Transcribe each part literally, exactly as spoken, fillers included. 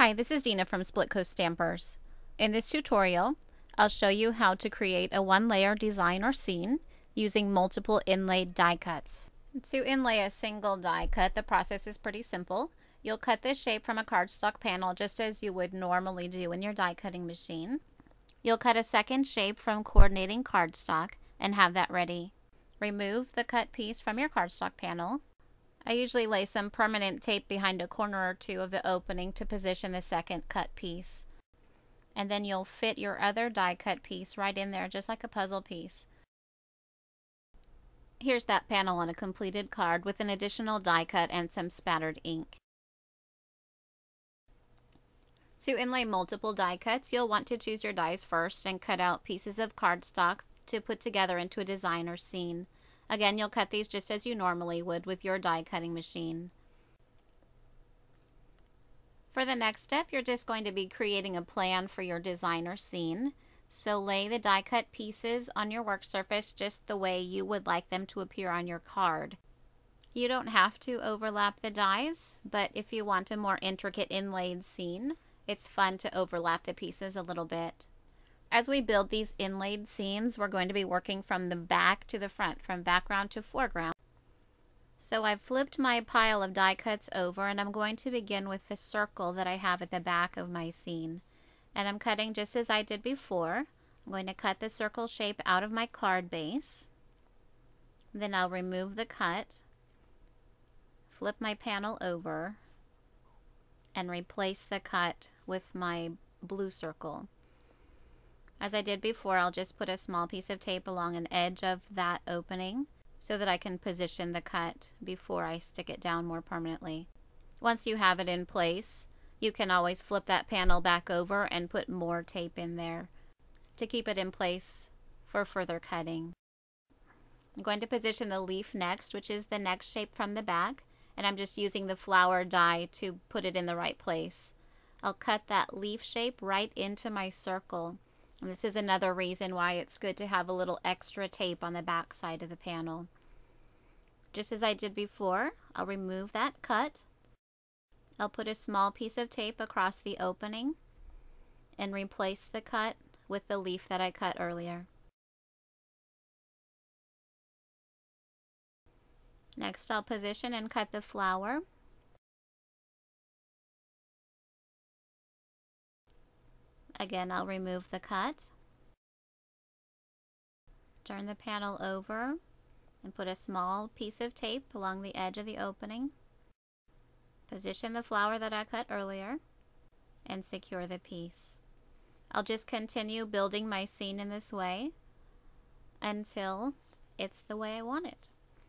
Hi, this is Dina from Split Coast Stampers. In this tutorial, I'll show you how to create a one-layer design or scene using multiple inlaid die cuts. To inlay a single die cut, the process is pretty simple. You'll cut this shape from a cardstock panel just as you would normally do in your die cutting machine. You'll cut a second shape from coordinating cardstock and have that ready. Remove the cut piece from your cardstock panel. I usually lay some permanent tape behind a corner or two of the opening to position the second cut piece. And then you'll fit your other die cut piece right in there just like a puzzle piece. Here's that panel on a completed card with an additional die cut and some spattered ink. To inlay multiple die cuts, you'll want to choose your dies first and cut out pieces of cardstock to put together into a design or scene. Again, you'll cut these just as you normally would with your die cutting machine. For the next step, you're just going to be creating a plan for your design or scene. So lay the die cut pieces on your work surface just the way you would like them to appear on your card. You don't have to overlap the dies, but if you want a more intricate inlaid scene, it's fun to overlap the pieces a little bit. As we build these inlaid scenes, we're going to be working from the back to the front, from background to foreground. So I've flipped my pile of die cuts over and I'm going to begin with the circle that I have at the back of my scene. And I'm cutting just as I did before. I'm going to cut the circle shape out of my card base. Then I'll remove the cut, flip my panel over, and replace the cut with my blue circle. As I did before, I'll just put a small piece of tape along an edge of that opening so that I can position the cut before I stick it down more permanently. Once you have it in place, you can always flip that panel back over and put more tape in there to keep it in place for further cutting. I'm going to position the leaf next, which is the next shape from the back, and I'm just using the flower die to put it in the right place. I'll cut that leaf shape right into my circle. And this is another reason why it's good to have a little extra tape on the back side of the panel. Just as I did before, I'll remove that cut. I'll put a small piece of tape across the opening and replace the cut with the leaf that I cut earlier. Next, I'll position and cut the flower. Again, I'll remove the cut, turn the panel over, and put a small piece of tape along the edge of the opening. Position the flower that I cut earlier, and secure the piece. I'll just continue building my scene in this way until it's the way I want it.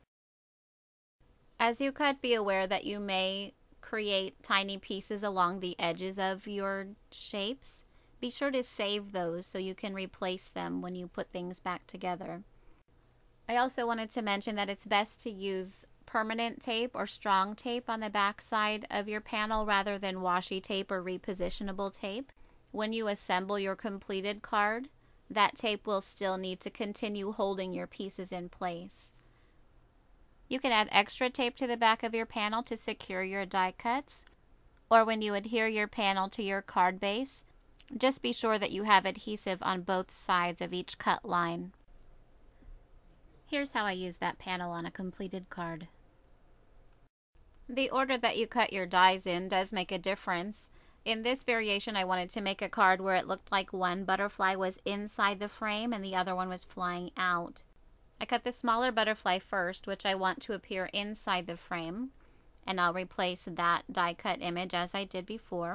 As you cut, be aware that you may create tiny pieces along the edges of your shapes. Be sure to save those so you can replace them when you put things back together. I also wanted to mention that it's best to use permanent tape or strong tape on the back side of your panel rather than washi tape or repositionable tape. When you assemble your completed card, that tape will still need to continue holding your pieces in place. You can add extra tape to the back of your panel to secure your die cuts, or when you adhere your panel to your card base, just be sure that you have adhesive on both sides of each cut line. Here's how I use that panel on a completed card. The order that you cut your dies in does make a difference. In this variation, I wanted to make a card where it looked like one butterfly was inside the frame and the other one was flying out. I cut the smaller butterfly first, which I want to appear inside the frame, and I'll replace that die cut image as I did before.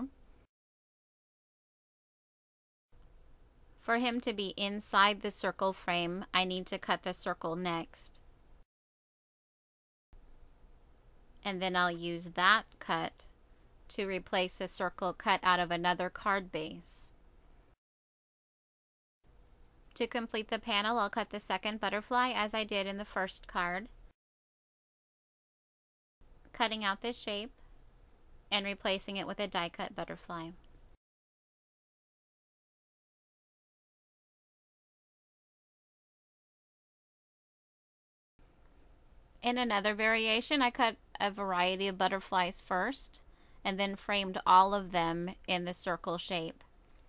For him to be inside the circle frame, I need to cut the circle next. And then I'll use that cut to replace a circle cut out of another card base. To complete the panel, I'll cut the second butterfly as I did in the first card, cutting out this shape and replacing it with a die cut butterfly. In another variation, I cut a variety of butterflies first, and then framed all of them in the circle shape.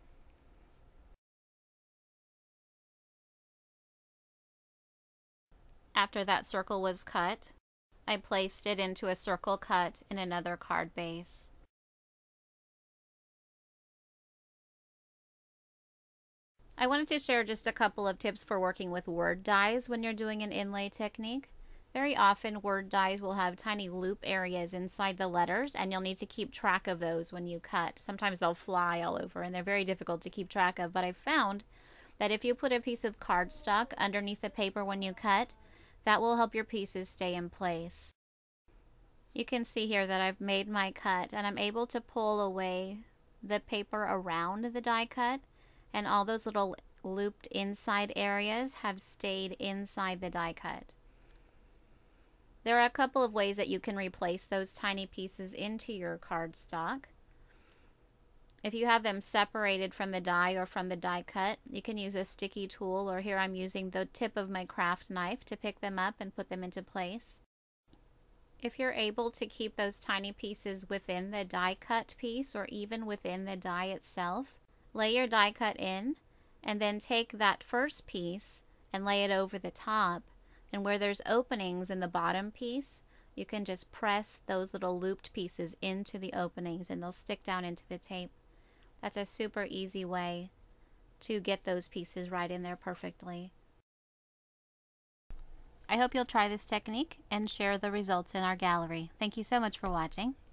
After that circle was cut, I placed it into a circle cut in another card base. I wanted to share just a couple of tips for working with word dies when you're doing an inlay technique. Very often word dies will have tiny loop areas inside the letters, and you'll need to keep track of those when you cut. Sometimes they'll fly all over and they're very difficult to keep track of, but I found that if you put a piece of cardstock underneath the paper when you cut, that will help your pieces stay in place. You can see here that I've made my cut, and I'm able to pull away the paper around the die cut, and all those little looped inside areas have stayed inside the die cut. There are a couple of ways that you can replace those tiny pieces into your cardstock. If you have them separated from the die or from the die cut, you can use a sticky tool, or here I'm using the tip of my craft knife to pick them up and put them into place. If you're able to keep those tiny pieces within the die cut piece or even within the die itself, lay your die cut in and then take that first piece and lay it over the top, and where there's openings in the bottom piece, you can just press those little looped pieces into the openings and they'll stick down into the tape. That's a super easy way to get those pieces right in there perfectly. I hope you'll try this technique and share the results in our gallery. Thank you so much for watching.